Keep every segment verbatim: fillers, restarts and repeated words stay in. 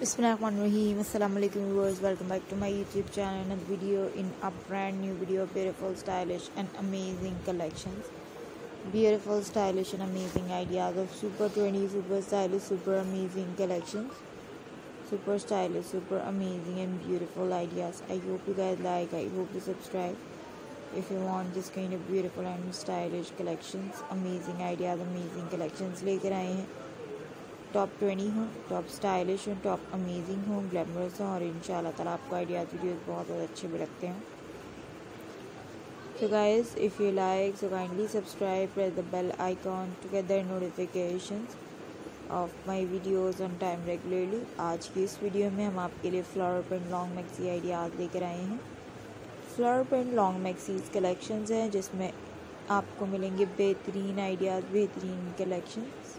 Bismillahirrahmanirrahim. Assalamu alaikum viewers. Welcome back to my YouTube channel. Another video in a brand new video. Beautiful, stylish and amazing collections. Beautiful, stylish and amazing ideas of super trendy, super stylish, super amazing collections. Super stylish, super amazing and beautiful ideas. I hope you guys like. I hope you subscribe. If you want this kind of beautiful and stylish collections, amazing ideas, amazing collections लेकर आए हैं. Top twenty हों, top stylish हों, top amazing हों, glamorous हों और इंशाल्लाह ताला आपको आइडियाज़ वीडियोस बहुत ज़्यादा अच्छे भी लगते हैं. So guys, if you like, so kindly subscribe, press the bell icon to get the notifications of my videos on time regularly. आज की इस वीडियो में हम आपके लिए flower print long maxi ideas लेकर आए हैं. Flower print long maxis collections हैं जिसमें आपको मिलेंगे बेहतरीन आइडियाज़, बेहतरीन कलेक्शंस.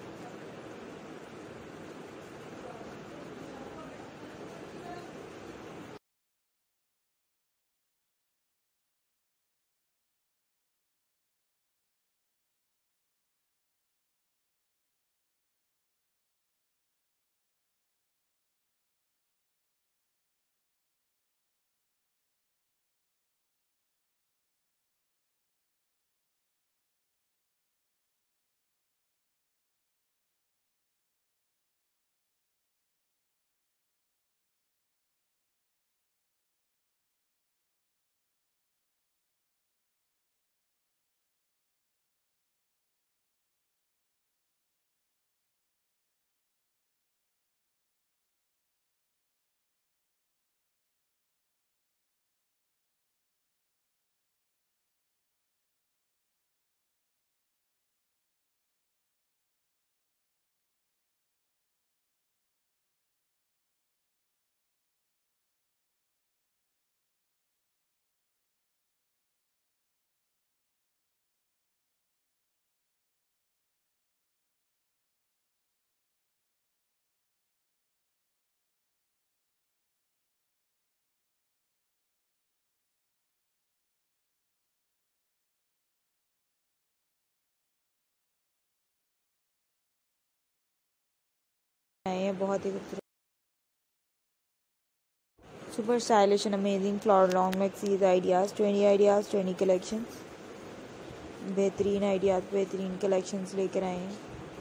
ये बहुत ही खूबसूरत super stylish and amazing flower long maxis ideas, twenty ideas, twenty collections. बेहतरीन आइडियाज़, बेहतरीन कलेक्शंस लेकर आए हैं.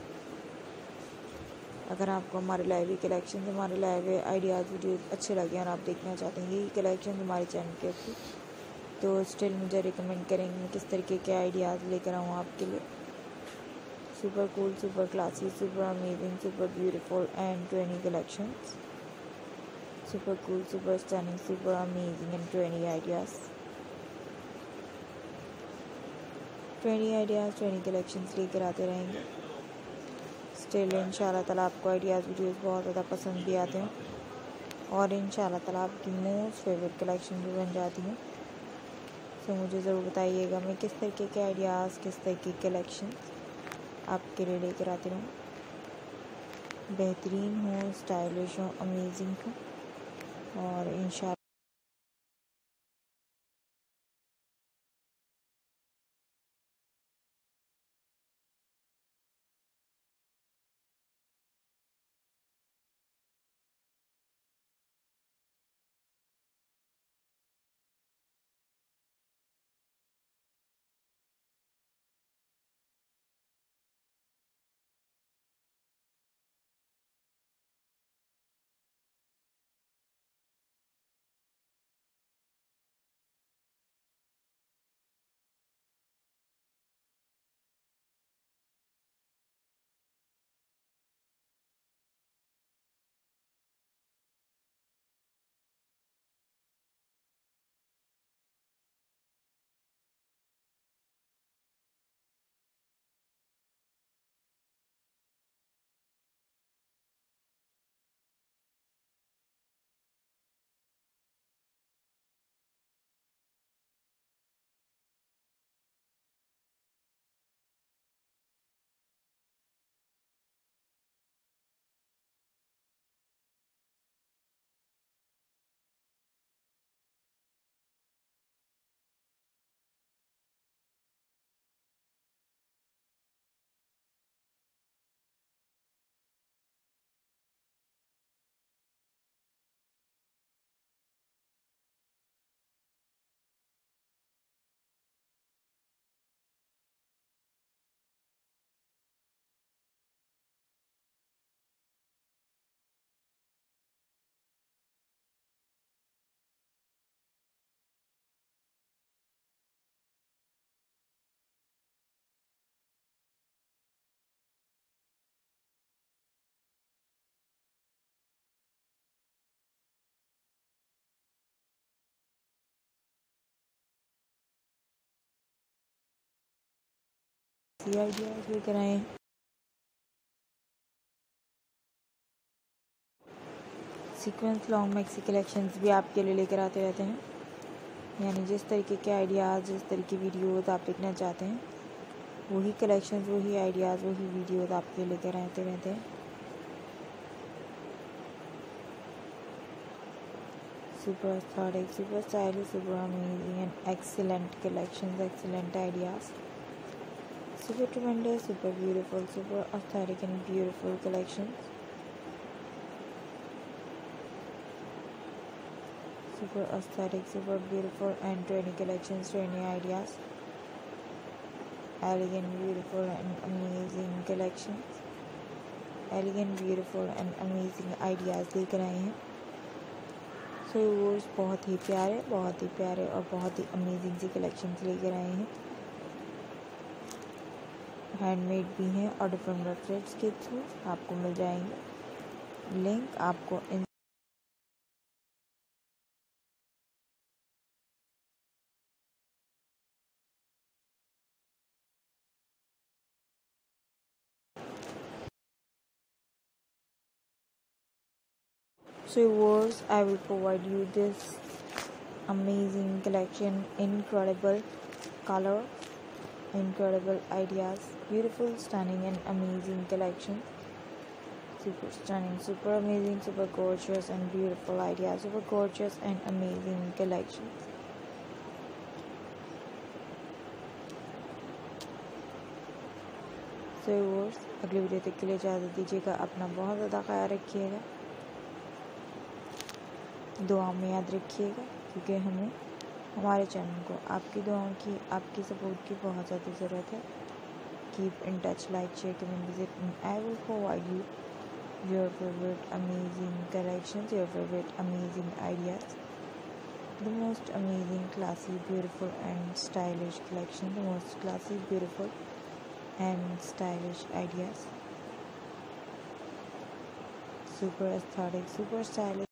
अगर आपको हमारे लाइव कलेक्शन हमारे लाइव आइडियाज़ वीडियो अच्छे लगे और आप देखना चाहते हैं यही कलेक्शन हमारे चैनल के ऊपर, तो स्टिल मुझे रिकमेंड करेंगे मैं किस तरीके के आइडियाज़ लेकर आऊँ आपके लिए. Super cool, super classy, super amazing, super beautiful and twenty collections. Super cool, super stunning, super amazing and twenty ideas. twenty ideas, twenty collections लेकर आते रहेंगे. स्टिल इंशाल्लाह ताला आपको आइडियाज़ वीडियोस बहुत ज़्यादा पसंद भी आते हैं और इंशाल्लाह ताला आपकी मोस्ट फेवरेट कलेक्शन भी बन जाती हैं. सो मुझे ज़रूर बताइएगा मैं किस तरीके के आइडियाज़, किस तरीके के कलेक्शंस आपके लिए लेकर आती रहूँ. बेहतरीन हो, स्टाइलिश हो, अमेजिंग हो और इंशाल्लाह क्लासी आइडियाज़ लेकर आए हैं। सीक्वेंस लॉन्ग मैक्सी कलेक्शंस भी आपके लिए लेकर आते रहते हैं, यानी जिस तरीके के आइडियाज़, जिस तरह की वीडियोज़ आप देखना चाहते हैं, वही कलेक्शंस, वही आइडियाज़, वही वीडियोज़ आपके लेकर आते रहते हैं। Super aesthetic, super stylish, super amazing and excellent collections, excellent ideas. Super tremendous, super beautiful, super aesthetic and beautiful collections. Super aesthetic, super beautiful and trendy collections, trendy ideas. Elegant, beautiful and amazing collections. Elegant, beautiful and amazing ideas लेकर आए हैं। So viewers, बहुत ही प्यारे बहुत ही प्यारे और बहुत ही amazing सी collections लेकर आए हैं। हैंडमेड भी हैं और डिफरेंट वेबसाइट्स के थ्रू आपको मिल जाएंगे। लिंक आपको इन So viewers, I will provide you this amazing collection, incredible color, incredible ideas, beautiful, stunning and amazing collection. Super stunning, super amazing, super gorgeous and beautiful ideas, super gorgeous and amazing collections. So viewers, अगली video तक के लिए इजाज़त दीजिएगा। अपना बहुत ज़्यादा ख्याल रखिएगा, दुआ में याद रखिएगा, क्योंकि हमें हमारे चैनल को आपकी दुआओं की, आपकी सपोर्ट की बहुत ज़्यादा ज़रूरत है। Keep in touch, like, share, comment, visit and I will provide you your favourite amazing collections, your favourite amazing ideas, the most amazing, classy, beautiful and stylish collection, the most classy, beautiful and stylish ideas. Super aesthetic, super stylish,